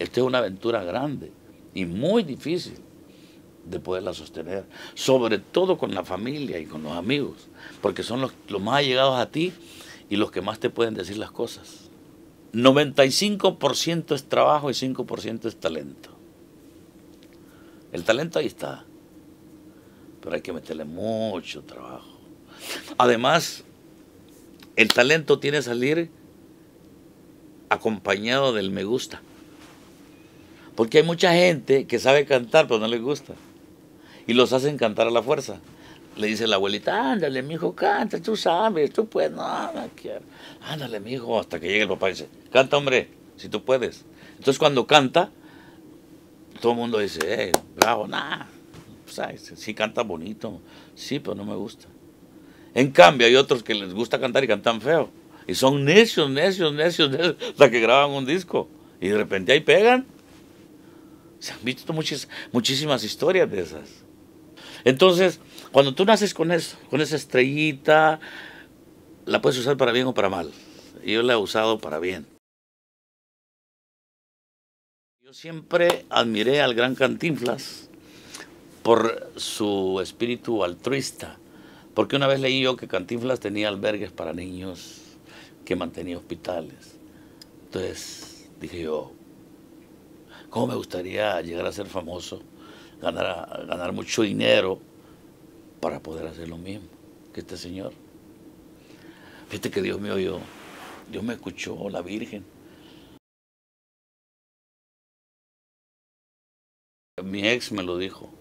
esta es una aventura grande y muy difícil de poderla sostener, sobre todo con la familia y con los amigos, porque son los más allegados a ti y los que más te pueden decir las cosas. 95% es trabajo y 5% es talento. El talento ahí está, pero hay que meterle mucho trabajo. Además, el talento tiene que salir acompañado del me gusta. Porque hay mucha gente que sabe cantar, pero no les gusta. Y los hacen cantar a la fuerza. Le dice la abuelita, ándale, mijo, canta, tú sabes, tú puedes. No, no quiero. Ándale, mijo, hasta que llegue el papá y dice, canta, hombre, si tú puedes. Entonces cuando canta, todo el mundo dice, bravo, nah. ¿Sabes? Sí canta bonito, sí, pero no me gusta. En cambio, hay otros que les gusta cantar y cantan feo. Y son necios, hasta que graban un disco. Y de repente ahí pegan. Se han visto muchísimas historias de esas. Entonces, cuando tú naces con eso, con esa estrellita, la puedes usar para bien o para mal. Y yo la he usado para bien. Yo siempre admiré al gran Cantinflas por su espíritu altruista. Porque una vez leí yo que Cantinflas tenía albergues para niños, que mantenía hospitales. Entonces dije yo, ¿cómo me gustaría llegar a ser famoso, ganar mucho dinero para poder hacer lo mismo que este señor? Fíjate que Dios mío, Dios me escuchó, la Virgen. Mi ex me lo dijo,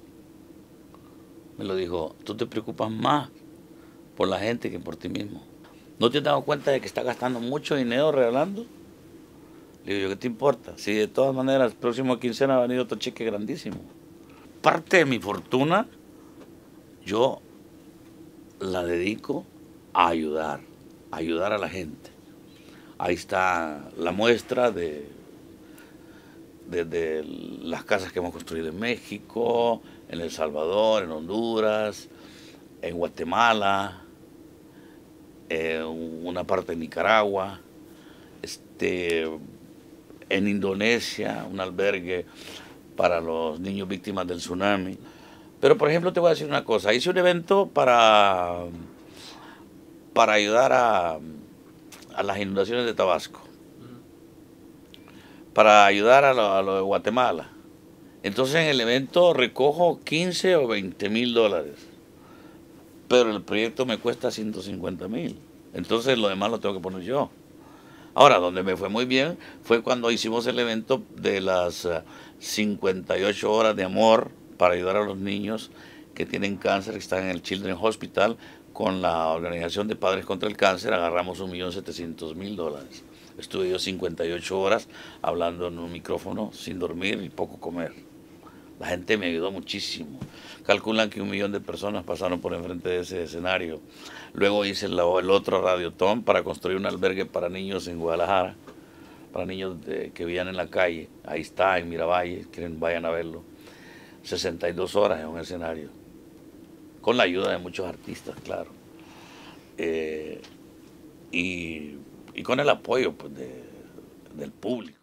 tú te preocupas más por la gente que por ti mismo. ¿No te has dado cuenta de que estás gastando mucho dinero regalando? Le digo yo, ¿qué te importa? Si de todas maneras, próximo quincena va a venir otro cheque grandísimo. Parte de mi fortuna, yo la dedico a ayudar a la gente. Ahí está la muestra de las casas que hemos construido en México, en El Salvador, en Honduras, en Guatemala, una parte de Nicaragua, en Indonesia, un albergue para los niños víctimas del tsunami. Pero, por ejemplo, te voy a decir una cosa. Hice un evento para ayudar a las inundaciones de Tabasco, para ayudar a lo de Guatemala. Entonces, en el evento recojo 15 o 20 mil dólares, pero el proyecto me cuesta 150.000. Entonces, lo demás lo tengo que poner yo. Ahora, donde me fue muy bien fue cuando hicimos el evento de las 58 horas de amor para ayudar a los niños que tienen cáncer, que están en el Children's Hospital. Con la Organización de Padres contra el Cáncer agarramos 1.700.000 dólares. Estuve yo 58 horas hablando en un micrófono sin dormir y poco comer. La gente me ayudó muchísimo. Calculan que 1 millón de personas pasaron por enfrente de ese escenario. Luego hice el otro radiotón para construir un albergue para niños en Guadalajara, para niños que vivían en la calle. Ahí está, en Miravalle, quieren vayan a verlo. 62 horas en un escenario, con la ayuda de muchos artistas, claro. Y con el apoyo pues, del público.